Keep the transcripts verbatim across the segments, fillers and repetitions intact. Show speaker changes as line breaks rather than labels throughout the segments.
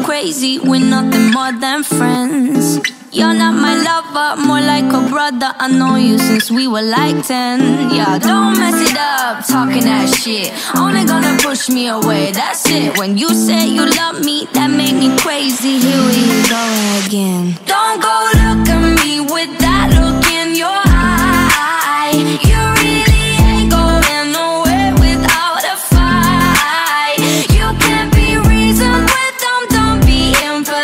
crazy, we're nothing more than friends. You're not my lover, more like a brother. I know you since we were like ten. Yeah, don't mess it up, talking that shit. Only gonna push me away, that's it. When you say you love me, that made me crazy. Here we go again. Don't go look at me with that look in your eye. You really ain't going nowhere without a fight. You can't be reasoned with them, don't be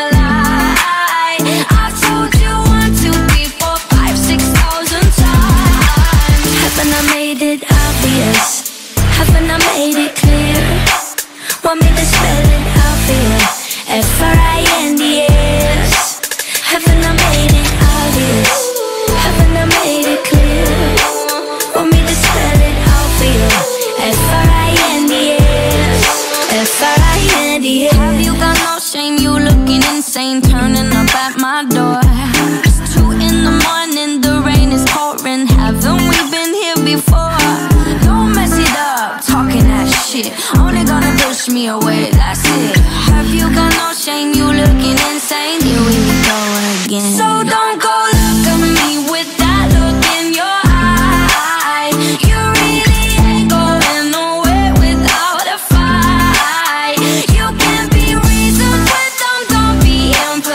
impolite. I've told you one, two, three, four, five, six thousand times. Haven't I made it obvious? Haven't I made it clear? Want me to spell it out for you? F R I N D S. Haven't I made it obvious? Haven't I made it clear? Want me to spell it out for you? F R I N D S. F R I N D S. Have you got no shame? You looking insane, turning up at my door. It's two in the morning, the rain is pouring. Haven't we been here before? Don't mess it up, talking that shit. Only gonna push me away, that's it. Have you got no shame? You looking insane. Here we go again. So don't go look at me with that look in your eye. You really ain't going nowhere without a fight. You can't be reasoned with them, don't be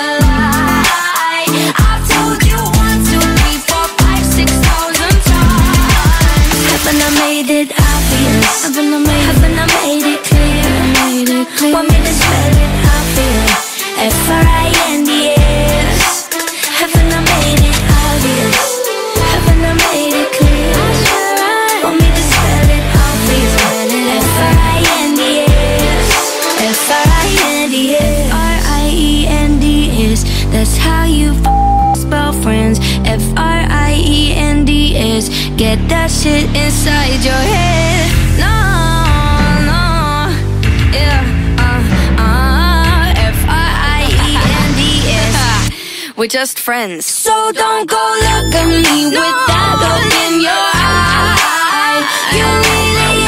impolite. I've told you one, two, three, four, five, six thousand times. Haven't I made it obvious? Haven't I made, haven't I made it clear? Made it clear. Want me to spell it out for you? F R I N D S. Haven't I made it obvious? Haven't I made it clear? Want me to spell it out for you? F R I N D S. F R I N D S. F R I E N D S. That's how you f spell friends. F R I E N D S. Get that shit inside your head. No, no, yeah, uh, uh, F R I E N D S. We're just friends. So don't go look at me with that look in your eye. You really